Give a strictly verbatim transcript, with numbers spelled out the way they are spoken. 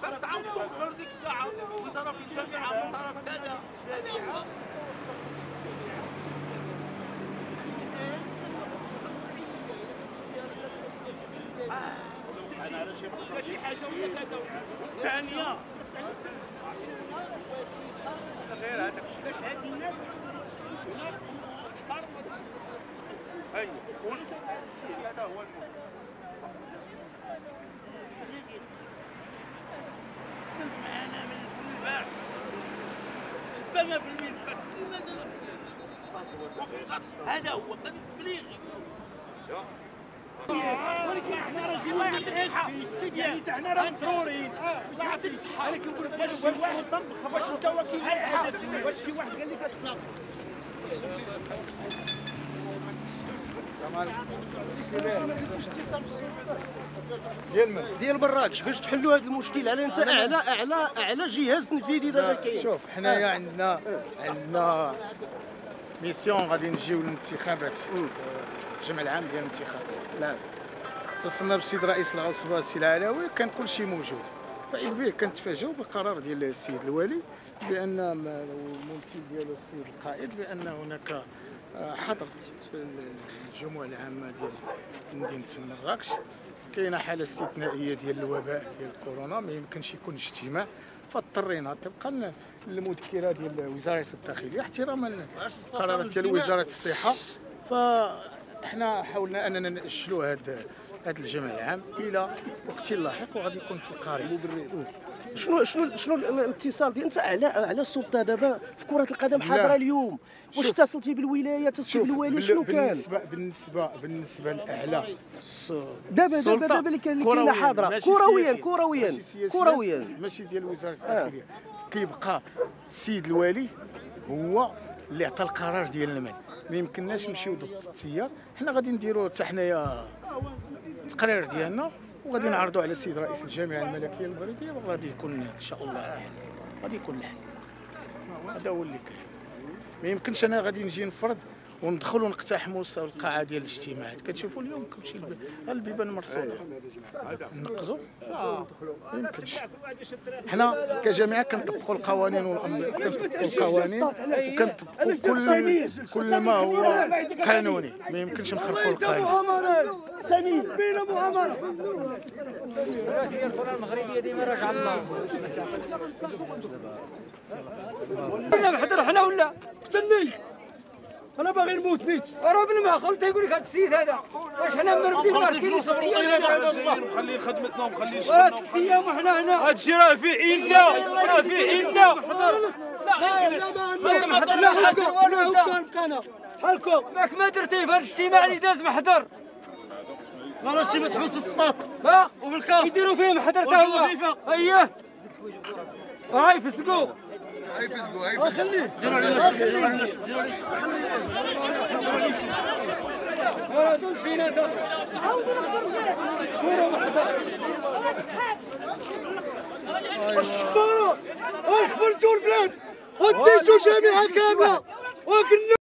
تعرفوا ديك الساعه من طرف الجامعه من طرف كذا هذا هو. انا على شي حاجه ولا كذا الثانيه غير هذاك الشيء باش هاد الناس هنا ايوا قول هذا هو المهم. كنت معانا من البارح خدامه في الملفات لماذا وفي هذا هو قد التبليغ. ولكن احنا راجل الله يعطيك الصحة، سيدي حنا راه مضرورين، الله يعطيك الصحة، ولكن نقول لك واش واحد طبق واش انت وكيل الحادث واش شي واحد قال لك اسمع. ديال ديال مراكش باش تحلوا هذا المشكل على انت اعلى اعلى اعلى جهاز تنفيذي دابا كاين. شوف حنايا عندنا عندنا ميسيون غادي نجيو للانتخابات، الجمع العام ديال الانتخابات. نعم. اتصلنا بالسيد رئيس العصبه السي العلاوي، كان كل شيء موجود، فإذ كنتفاجئوا بالقرار ديال السيد الوالي بان الممثل ديالو السيد القائد بان هناك حظر في الجمعه العامه ديال مدينه مراكش، كاينه حاله استثنائيه ديال الوباء ديال كورونا، ما يمكنش يكون اجتماع، فاضطرينا طبقا للمذكره ديال وزاره الداخليه احتراما لقرارات ديال وزاره الصحه، فاحنا حاولنا اننا ناجلوا هذا هذا الجمع العام الى وقت لاحق وغادي يكون في القريب. شنو شنو شنو الاتصال ديال انت على على السلطه دابا في كره القدم حاضره اليوم؟ واش اتصلتي بالولايه اتصلتي بالوالي شنو كان؟ بالنسبه بالنسبه بالنسبه لاعلى دابا دابا دابا اللي كاينه حاضره كرويا كرويا كرويا ماشي ديال وزاره الداخليه، آه. كيبقى السيد الوالي هو اللي عطى القرار ديال المنع، ما يمكنناش نمشيو ضد التيار، حنا غادي نديروا حتى حنايا التقرير ديالنا وغادي نعرضوا على السيد رئيس الجامعه الملكيه المغربيه وغادي يكون ان شاء الله الحل، غادي يكون الحل. هذا هو اللي كاين، ما يمكنش انا غادي نجي نفرض وندخلوا نقتحموا القاعه ديال الاجتماعات. كتشوفوا اليوم كلشي البيبان مرصوده نقزوا، اه ما يمكنش. حنا كجامعه كنطبقوا القوانين والامر، كنطبقوا القوانين وكنطبقوا كل كل ما هو قانوني، ما يمكنش نخرقوا القانون. سمين بين مؤامره هي الكره المغربيه ديما راجعه الله. ولا محضر حنا ولا قتلني انا باغي نموت نيت راه ابن معقول تيقول لك هذا السيد هذا واش حنا مربي ما كاينش مخليين خدمتنا ومخليين شغلنا ثلاث ايام وحنا هنا هذا الشيء راه فيه الا راه فيه الا لا لا ما حضر لا حكم بقانا حالكم ماك ما درتي في هذا الاجتماع اللي داز محضر ما راه شي متحبس السطاط ها وفي الكاف يديروا فيه محضر تا هو اييه هاي فسقوا هاي فسقوا هاي خليه ديروا علينا شي ديروا علينا شي ديروا علينا شي راه دوز فينا تا شنو محضر الشطاره اخبرتوا البلاد وديتوا جامعه كامله وكنا